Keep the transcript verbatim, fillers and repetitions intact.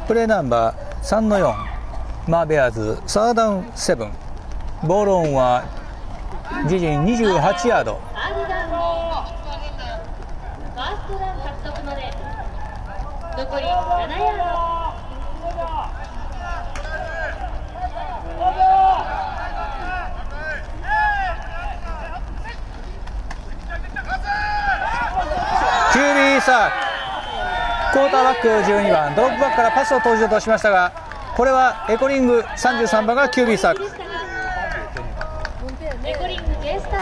プレーナンバーさんのよん、マーベアーズサーダウンセブン、ボールオンは自陣にじゅうはちヤード。 残りななヤード。 キュービーサーク、クォーターバックじゅうにばんドロップバックからパスを投じようとしましたが、これはエコリングさんじゅうさんばんがキュービーサーク。 エコリング J スター